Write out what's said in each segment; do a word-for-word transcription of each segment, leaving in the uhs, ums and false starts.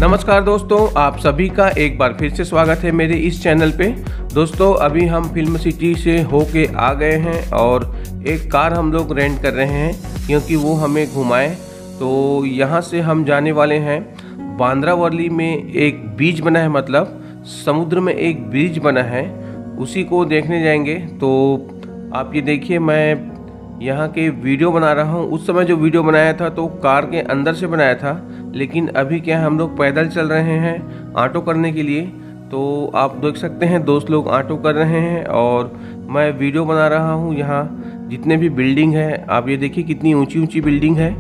नमस्कार दोस्तों, आप सभी का एक बार फिर से स्वागत है मेरे इस चैनल पे। दोस्तों अभी हम फिल्म सिटी से होके आ गए हैं और एक कार हम लोग रेंट कर रहे हैं क्योंकि वो हमें घुमाए। तो यहाँ से हम जाने वाले हैं बांद्रा वर्ली में एक बीच बना है, मतलब समुद्र में एक ब्रिज बना है, उसी को देखने जाएंगे। तो आप ये देखिए, मैं यहाँ के वीडियो बना रहा हूँ। उस समय जो वीडियो बनाया था तो कार के अंदर से बनाया था, लेकिन अभी क्या है, हम लोग पैदल चल रहे हैं ऑटो करने के लिए। तो आप देख सकते हैं दोस्त लोग ऑटो कर रहे हैं और मैं वीडियो बना रहा हूँ। यहाँ जितने भी बिल्डिंग है, आप ये देखिए कितनी ऊंची ऊंची बिल्डिंग है।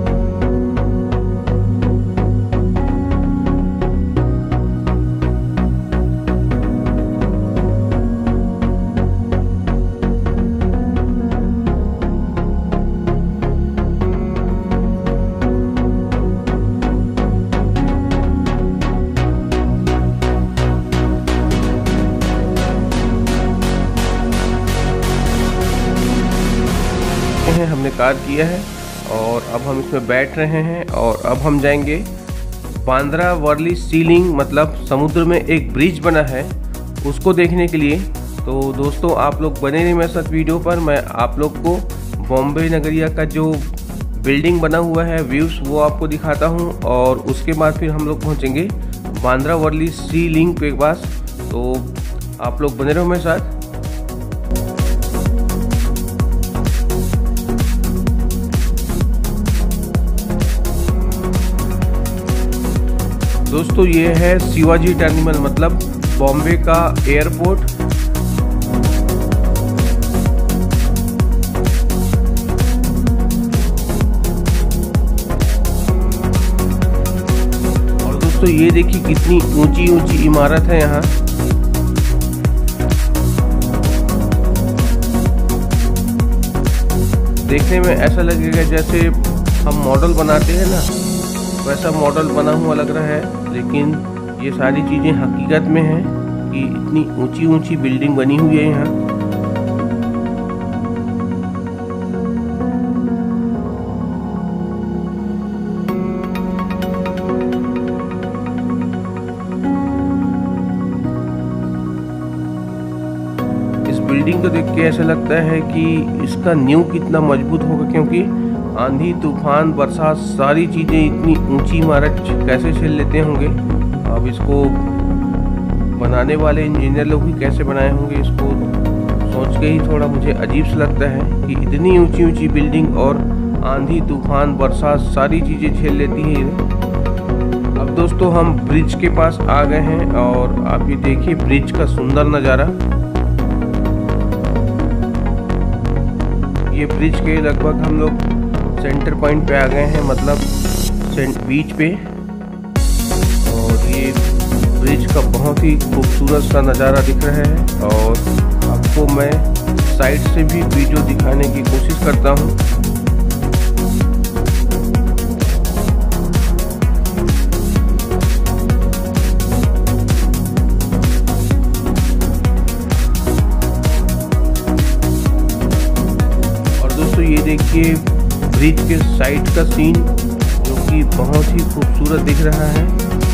हमने कार किया है और अब हम इसमें बैठ रहे हैं और अब हम जाएंगे बांद्रा वर्ली सी लिंक, मतलब समुद्र में एक ब्रिज बना है, उसको देखने के लिए। तो दोस्तों आप लोग बने रहिए मेरे साथ वीडियो पर। मैं आप लोग को बॉम्बे नगरिया का जो बिल्डिंग बना हुआ है, व्यूज़, वो आपको दिखाता हूँ और उसके बाद फिर हम लोग पहुँचेंगे बांद्रा वर्ली सी लिंक के पास। तो आप लोग बने रहो मेरे साथ। दोस्तों ये है शिवाजी टर्मिनल, मतलब बॉम्बे का एयरपोर्ट। और दोस्तों ये देखिए कितनी ऊंची ऊंची इमारत है यहाँ। देखने में ऐसा लगेगा जैसे हम मॉडल बनाते हैं ना, वैसा मॉडल बना हुआ लग रहा है, लेकिन ये सारी चीज़ें हकीकत में हैं कि इतनी ऊंची ऊंची बिल्डिंग बनी हुई है यहाँ। इस बिल्डिंग को देख के ऐसा लगता है कि इसका नींव कितना मजबूत होगा, क्योंकि आंधी तूफान बरसात सारी चीज़ें इतनी ऊंची इमारत कैसे झेल लेते होंगे। अब इसको बनाने वाले इंजीनियर लोग भी कैसे बनाए होंगे, इसको सोच के ही थोड़ा मुझे अजीब सा लगता है कि इतनी ऊंची ऊंची बिल्डिंग और आंधी तूफान बरसात सारी चीज़ें झेल लेती है। अब दोस्तों हम ब्रिज के पास आ गए हैं और आप ये देखिए ब्रिज का सुंदर नज़ारा। ये ब्रिज के लगभग हम लोग सेंटर पॉइंट पे आ गए हैं, मतलब बीच पे। और ये ब्रिज का बहुत ही खूबसूरत सा नज़ारा दिख रहा है और आपको मैं साइड से भी वीडियो दिखाने की कोशिश करता हूँ। और दोस्तों ये देखिए ब्रिज के साइड का सीन, जो कि बहुत ही खूबसूरत दिख रहा है।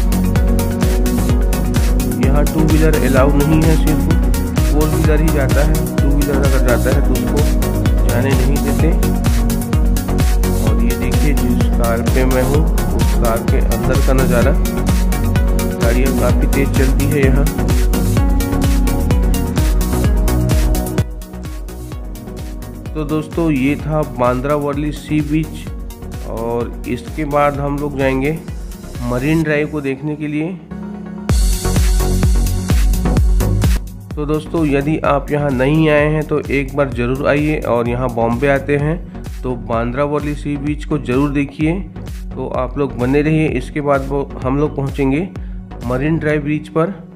यहाँ टू व्हीलर अलाउ नहीं है, सिर्फ फोर व्हीलर ही जाता है। टू व्हीलर अगर जाता है तो उसको जाने नहीं देते। और ये देखिए जिस कार पे मैं हूँ उस कार के अंदर का नज़ारा। गाड़ियाँ काफ़ी तेज चलती है यहाँ। तो दोस्तों ये था बांद्रा वर्ली सी बीच और इसके बाद हम लोग जाएंगे मरीन ड्राइव को देखने के लिए। तो दोस्तों यदि आप यहाँ नहीं आए हैं तो एक बार ज़रूर आइए और यहाँ बॉम्बे आते हैं तो बांद्रा वर्ली सी बीच को ज़रूर देखिए। तो आप लोग बने रहिए। इसके बाद वो हम लोग पहुँचेंगे मरीन ड्राइव ब्रिज पर।